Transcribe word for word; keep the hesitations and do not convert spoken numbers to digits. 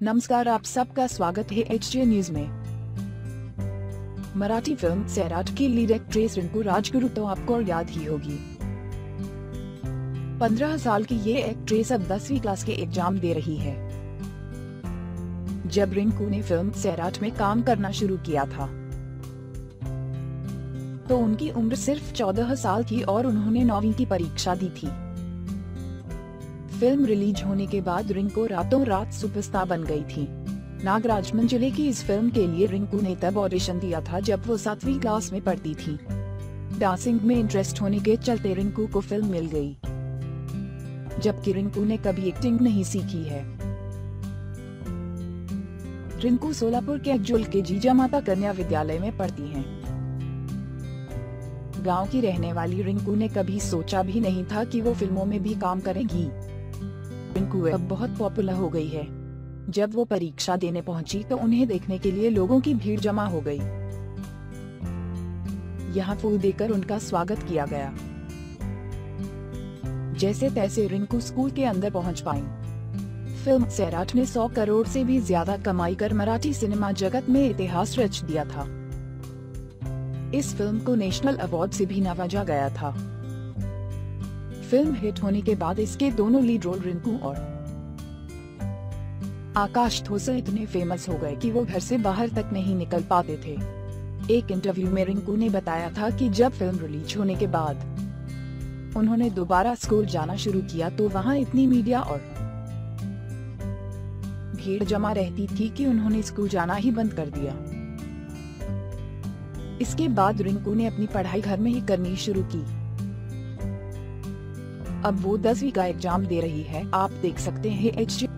नमस्कार, आप सबका स्वागत है एच जे न्यूज में। मराठी फिल्म सैराट की लीड एक्ट्रेस रिंकू राजगुरु तो आपको याद ही होगी। पंद्रह साल की ये एक्ट्रेस अब दसवीं क्लास के एग्जाम दे रही है। जब रिंकू ने फिल्म सैराट में काम करना शुरू किया था तो उनकी उम्र सिर्फ चौदह साल थी और उन्होंने नौवीं की परीक्षा दी थी। फिल्म रिलीज होने के बाद रिंकू रातों रात सुपरस्टार बन गई थी। नागराज मंजुले की इस फिल्म के लिए रिंकू ने तब ऑडिशन दिया था जब वो सातवीं क्लास में पढ़ती थी। डांसिंग में इंटरेस्ट होने के चलते रिंकू को फिल्म मिल गई, जबकि रिंकू ने कभी एक्टिंग नहीं सीखी है। रिंकू सोलापुर के अकजुल के जीजामाता कन्या विद्यालय में पढ़ती हैं। गांव की रहने वाली रिंकू ने कभी सोचा भी नहीं था कि वो फिल्मों में भी काम करेंगी। रिंकू अब बहुत पॉपुलर हो गई है। जब वो परीक्षा देने पहुंची तो उन्हें देखने के लिए लोगों की भीड़ जमा हो गई। यहाँ फूल देकर उनका स्वागत किया गया। जैसे तैसे रिंकू स्कूल के अंदर पहुंच पाई। फिल्म सैराट ने सौ करोड़ से भी ज्यादा कमाई कर मराठी सिनेमा जगत में इतिहास रच दिया था। इस फिल्म को नेशनल अवार्ड से भी नवाजा गया था। फिल्म हिट होने के बाद इसके दोनों लीड रोल रिंकू और आकाश थोसे इतने फेमस हो गए कि वो घर से बाहर तक नहीं निकल पाते थे। एक इंटरव्यू में रिंकू ने बताया था कि जब फिल्म रिलीज होने के बाद उन्होंने दोबारा स्कूल जाना शुरू किया तो वहाँ इतनी मीडिया और भीड़ जमा रहती थी कि उन्होंने स्कूल जाना ही बंद कर दिया। इसके बाद रिंकू ने अपनी पढ़ाई घर में ही करनी शुरू की। अब वो दसवीं का एग्जाम दे रही है। आप देख सकते हैं एच जे